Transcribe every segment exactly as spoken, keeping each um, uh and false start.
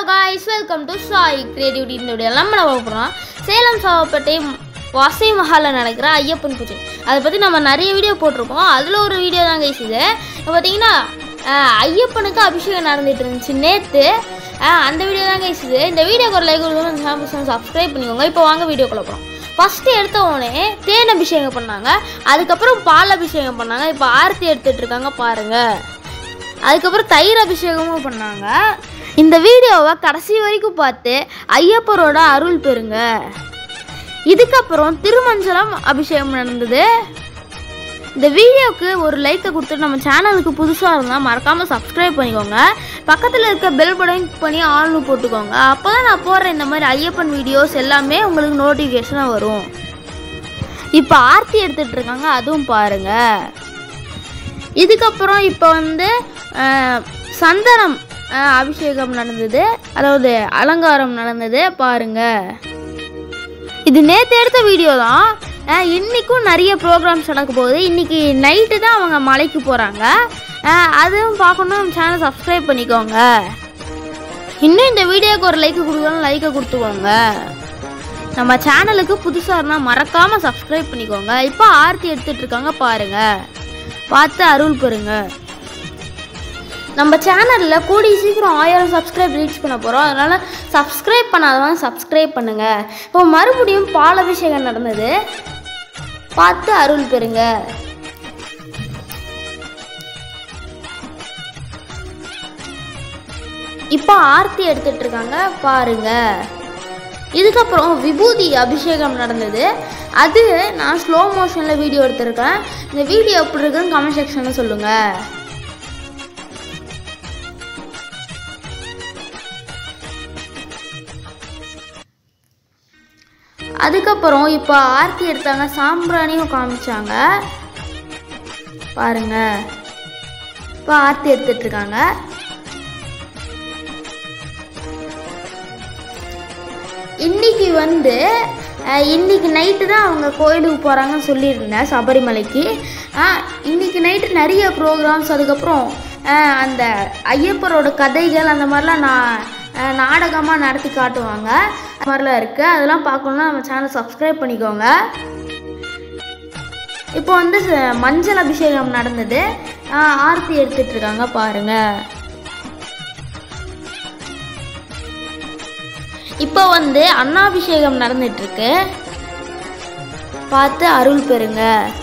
guys, welcome to Sai Creativity. இந்த வீடியோல நம்ம பார்க்க போறோம் சேலம் சாவப்பட்டை வாசை மஹால்ல நடக்கிற ஐயப்பன் பூஜை. அத பத்தி நம்ம நிறைய வீடியோ போட்டுருக்கோம். அதுல ஒரு வீடியோ தான் गाइस இது. இப்போ பாத்தீங்கன்னா ஐயப்பனுக்கு அபிஷேகம் நடந்துட்டு இருந்துச்சு நேத்து. அந்த வீடியோ தான் गाइस இது. இந்த வீடியோக்கு ஒரு லைக் கொடுங்க, சேனலை சப்ஸ்கிரைப் பண்ணிக்கோங்க. இப்போ வாங்க வீடியோக்குள்ள போறோம். ஃபர்ஸ்ட் எடுத்த உடனே தேன் அபிஷேகம் பண்ணாங்க, அதுக்கப்புறம் பால் அபிஷேகம் பண்ணாங்க. இப்போ ஆரத்தி எடுத்துட்டு இருக்காங்க பாருங்க. அதுக்கப்புறம் தயிர் அபிஷேகமும் பண்ணாங்க. இந்த வீடியோவை கடைசி வரைக்கும் பார்த்து ஐயப்பரோட அருள் பெறுங்க. இதுக்கப்புறம் திருமஞ்சனம் அபிஷேகம் நடந்தது. இந்த வீடியோவுக்கு ஒரு லைக்கை கொடுத்துட்டு நம்ம சேனலுக்கு புதுசாக இருந்தால் மறக்காமல் சப்ஸ்கிரைப் பண்ணிக்கோங்க. பக்கத்தில் இருக்க பெல் பட்டன் பண்ணி ஆள்னு போட்டுக்கோங்க. அப்போ தான் நான் போடுற இந்த மாதிரி ஐயப்பன் வீடியோஸ் எல்லாமே உங்களுக்கு நோட்டிஃபிகேஷனாக வரும். இப்போ ஆர்த்தி எடுத்துகிட்டு இருக்காங்க, அதுவும் பாருங்கள். இதுக்கப்புறம் இப்போ வந்து சந்தனம் அபிஷேகம் நடந்தது, அதாவது அலங்காரம் நடந்தது பாருங்க. இது நேற்று எடுத்த வீடியோ தான். இன்றைக்கும் நிறைய ப்ரோக்ராம்ஸ் நடக்க போகுது. இன்றைக்கி நைட்டு தான் அவங்க மலைக்கு போகிறாங்க. அதுவும் பார்க்கணும், சேனல் சப்ஸ்கிரைப் பண்ணிக்கோங்க. இன்னும் இந்த வீடியோவுக்கு ஒரு லைக்கு கொடுக்கணும், லைக்கை கொடுத்துக்கோங்க. நம்ம சேனலுக்கு புதுசாக இருந்தால் மறக்காமல் சப்ஸ்கிரைப் பண்ணிக்கோங்க. இப்போ ஆர்த்தி எடுத்துகிட்டு இருக்காங்க பாருங்கள், பார்த்து அருள் பெறுங்க. நம்ம சேனலில் கூடிய சீக்கிரம் ஆயிரம் சப்ஸ்கிரைப் ரீச் பண்ண போகிறோம். அதனால் சப்ஸ்கிரைப் பண்ணாதவங்க சப்ஸ்கிரைப் பண்ணுங்கள். இப்போ மறுபடியும் பால் அபிஷேகம் நடந்தது, பார்த்து அருள் பெறுங்க. இப்போ ஆர்த்தி எடுத்துட்டு இருக்காங்க பாருங்க. இதுக்கப்புறம் விபூதி அபிஷேகம் நடந்தது. அது நான் ஸ்லோ மோஷனில் வீடியோ எடுத்திருக்கேன். இந்த வீடியோ எப்படி இருக்குன்னு கமெண்ட் செக்ஷனில் சொல்லுங்கள். அதுக்கப்புறம் இப்போ ஆர்த்தி எடுத்தாங்க, சாம்பிராணியும் காமிச்சாங்க பாருங்க. இப்போ ஆர்த்தி எடுத்துட்டு இருக்காங்க. இன்னைக்கு வந்து இன்னைக்கு நைட்டு தான் அவங்க கோயிலுக்கு போகிறாங்கன்னு சொல்லியிருந்தேன், சபரிமலைக்கு. இன்னைக்கு நைட்டு நிறைய ப்ரோக்ராம்ஸ், அதுக்கப்புறம் அந்த ஐயப்பரோட கதைகள் அந்த மாதிரிலாம் நான் நாடகமாக நடத்தி காட்டுவாங்க. அது மாதிரிலாம் இருக்குது. அதெல்லாம் பார்க்கணுன்னா நம்ம சேனல் சப்ஸ்கிரைப் பண்ணிக்கோங்க. இப்போ வந்து மஞ்சள் அபிஷேகம் நடந்தது, ஆர்த்தி எடுத்துட்டு இருக்காங்க பாருங்க. இப்போ வந்து அன்னாபிஷேகம் நடந்துட்டு இருக்கு, பார்த்து அருள் பெறுங்க.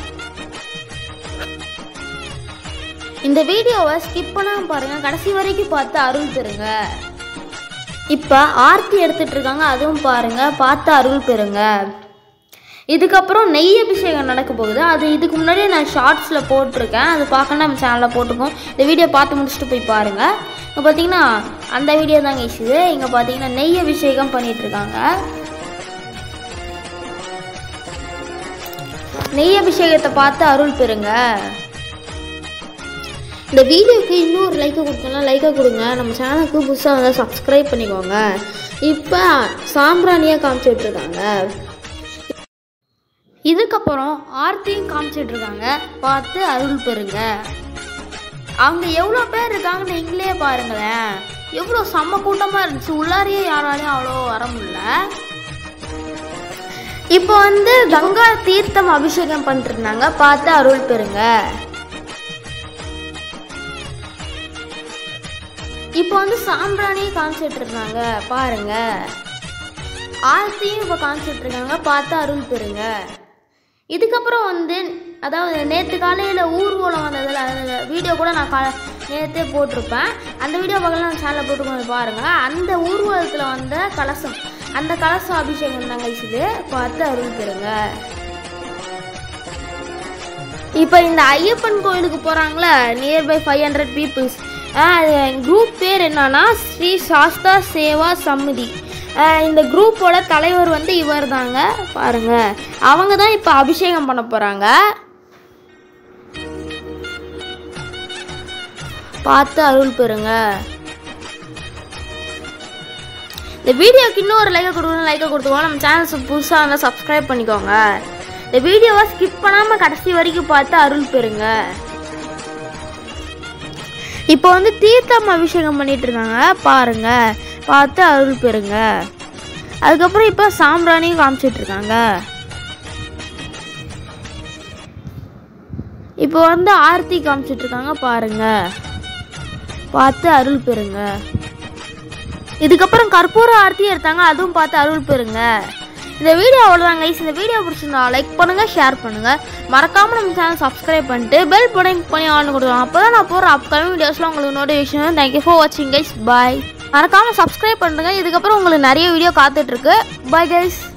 இந்த வீடியோவை ஸ்கிப் பண்ணாம பாருங்க, கடைசி வரைக்கும் பார்த்து அருள் பெறுங்க. இப்போ ஆர்த்தி எடுத்துட்டு இருக்காங்க, அதுவும் பாருங்க, பார்த்து அருள் பெறுங்க. இதுக்கப்புறம் நெய் அபிஷேகம் நடக்க போகுது. அது இதுக்கு முன்னாடி நான் ஷார்ட்ஸில் போட்டிருக்கேன், அது பார்க்கணும் நம்ம சேனலில் போட்டுக்கோம். இந்த வீடியோ பார்த்து முடிச்சுட்டு போய் பாருங்கள். இப்போ பார்த்தீங்கன்னா அந்த வீடியோ தாங்க இசுது. இங்கே பார்த்தீங்கன்னா நெய் அபிஷேகம் பண்ணிட்டு இருக்காங்க. நெய் அபிஷேகத்தை பார்த்து அருள் பெறுங்க. இந்த வீடியோக்கு இன்னும் ஒரு லைக்கை கொடுத்தோம்னா லைக்கை கொடுங்க. நம்ம சேனலுக்கு புதுசாக வந்து சப்ஸ்கிரைப் பண்ணிக்கோங்க. இப்போ சாம்பிராணியாக காமிச்சிட்டு இருக்காங்க. இதுக்கப்புறம் ஆர்த்தியும் காமிச்சிட்டு இருக்காங்க, பார்த்து அருள் பெறுங்க. அவங்க எவ்வளோ பேர் இருக்காங்கன்னு நீங்களே பாருங்களேன். எவ்வளோ செம்ம கூட்டமாக இருந்துச்சு. உள்ளாரியே யாராலையும் அவ்வளோ வர முடியல. இப்போ வந்து கங்கா தீர்த்தம் அபிஷேகம் பண்ணிட்டு இருந்தாங்க, பார்த்து அருள் பெறுங்க. இப்போ வந்து சாம்பிராணியும் காமிச்சிட்டு இருக்காங்க பாருங்க. ஆர்த்தியும் இப்போ காமிச்சிட்டு இருக்காங்க, பார்த்து அருள் பெறுங்க. இதுக்கப்புறம் வந்து அதாவது நேற்று காலையில் ஊர்வலம் வந்ததில் அந்த வீடியோ கூட நான் கா நேற்றே போட்டிருப்பேன். அந்த வீடியோ பக்கம் சேனலில் போட்டு கொஞ்சம் பாருங்கள். அந்த ஊர்வலத்தில் வந்த கலசம், அந்த கலசம் அபிஷேகம் தாங்க இது, பார்த்து அருள் பெறுங்க. இப்போ இந்த ஐயப்பன் கோயிலுக்கு போகிறாங்களே, nearby five hundred peoples. Group பேர் என்னன்னா ஸ்ரீ சாஸ்தா சேவா சமிதி. இந்த குரூப்போட தலைவர் வந்து இவர் தாங்க பாருங்க. அவங்க தான் இப்போ அபிஷேகம் பண்ண போகிறாங்க, பார்த்து அருள் பெறுங்க. இந்த வீடியோக்கு இன்னும் ஒரு லைக்கை கொடுக்கணும், லைக்கை கொடுத்துக்கோங்க. நம்ம சேனல் புதுசாக இருந்தால் சப்ஸ்கிரைப் பண்ணிக்கோங்க. இந்த வீடியோவை ஸ்கிப் பண்ணாமல் கடைசி வரைக்கும் பார்த்து அருள் பெறுங்க. இப்போ வந்து தீர்த்தம் அபிஷேகம் பண்ணிட்டு இருக்காங்க பாருங்க. பார்த்து அருள் பெறுங்க. அதுக்கப்புறம் இப்போ சாம்பிராணியும் காமிச்சிட்ருக்காங்க. இப்போ வந்து ஆர்த்தி காமிச்சிட்ருக்காங்க பாருங்க, பார்த்து அருள் பெறுங்க. இதுக்கப்புறம் கற்பூர ஆர்த்தி எடுத்தாங்க, அதுவும் பார்த்து அருள் பெறுங்க. இந்த வீடியோ அவ்வளோதான் கைஸ். இந்த வீடியோ பிடிச்சிருந்தா லைக் பண்ணுங்கள், ஷேர் பண்ணுங்கள், மறக்காமல் நம்ம சேனல் சப்ஸ்கிரைப் பண்ணிட்டு பெல் பட்டன் பண்ணி ஆன் கொடுக்கலாம். அப்போ தான் நான் போகிற அப்கமிங் வீடியோஸில் உங்களுக்கு நோட்டிஃபிகேஷன். தேங்க்யூ ஃபார் வாட்சிங் கைஸ். பாய். மறக்காமல் சப்ஸ்கிரைப் பண்ணுங்கள். இதுக்கப்புறம் உங்களுக்கு நிறைய வீடியோ காத்துட்ருக்கு. Bye guys.